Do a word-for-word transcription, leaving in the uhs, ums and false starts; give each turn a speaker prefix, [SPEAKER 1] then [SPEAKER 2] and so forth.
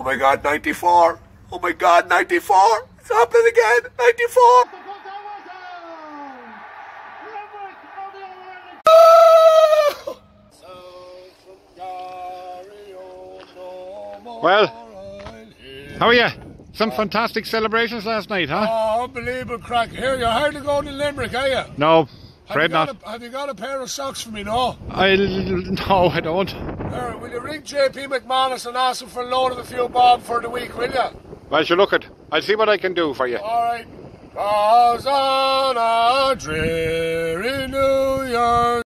[SPEAKER 1] my God, ninety-four. Oh my God, ninety-four. It's happening again. ninety-four.
[SPEAKER 2] Well, how are you? Some fantastic celebrations last night, huh?
[SPEAKER 1] Oh, unbelievable crack. Here, you're hardly going to Limerick, are you?
[SPEAKER 2] No, afraid not.
[SPEAKER 1] A, have you got a pair of socks for me, no?
[SPEAKER 2] I no, I don't.
[SPEAKER 1] Here, will you ring J P McManus and ask him for a loan of a few bob for the week, will you?
[SPEAKER 2] Well, sure, look it. I'll see what I can do for you.
[SPEAKER 1] All right. 'Cause on a dreary New Year's